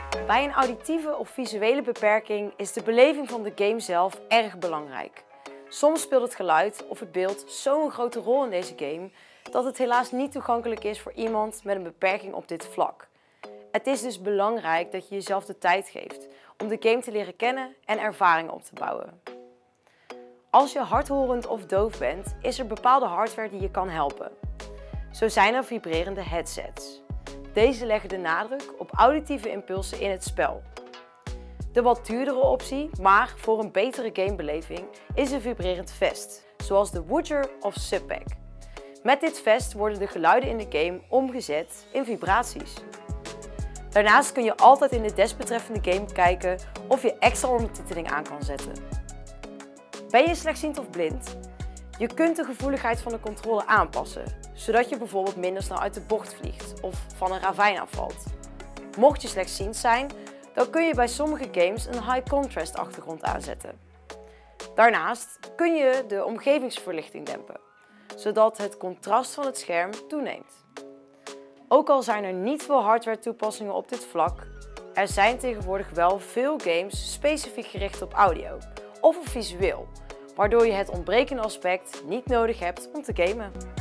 Bij een auditieve of visuele beperking is de beleving van de game zelf erg belangrijk. Soms speelt het geluid of het beeld zo'n grote rol in deze game dat het helaas niet toegankelijk is voor iemand met een beperking op dit vlak. Het is dus belangrijk dat je jezelf de tijd geeft om de game te leren kennen en ervaringen op te bouwen. Als je hardhorend of doof bent, is er bepaalde hardware die je kan helpen. Zo zijn er vibrerende headsets. Deze leggen de nadruk op auditieve impulsen in het spel. De wat duurdere optie, maar voor een betere gamebeleving, is een vibrerend vest, zoals de Woodger of Subpack. Met dit vest worden de geluiden in de game omgezet in vibraties. Daarnaast kun je altijd in de desbetreffende game kijken of je extra ondertiteling aan kan zetten. Ben je slechtziend of blind? Je kunt de gevoeligheid van de controle aanpassen, zodat je bijvoorbeeld minder snel uit de bocht vliegt of van een ravijn afvalt. Mocht je slechtziend zijn, dan kun je bij sommige games een high contrast achtergrond aanzetten. Daarnaast kun je de omgevingsverlichting dempen, zodat het contrast van het scherm toeneemt. Ook al zijn er niet veel hardware toepassingen op dit vlak, er zijn tegenwoordig wel veel games specifiek gericht op audio of op visueel, waardoor je het ontbrekende aspect niet nodig hebt om te gamen.